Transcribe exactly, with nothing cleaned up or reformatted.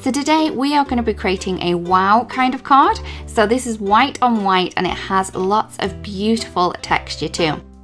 So today we are going to be creating a wow kind of card. So this is white on white and it has lots of beautiful texture too.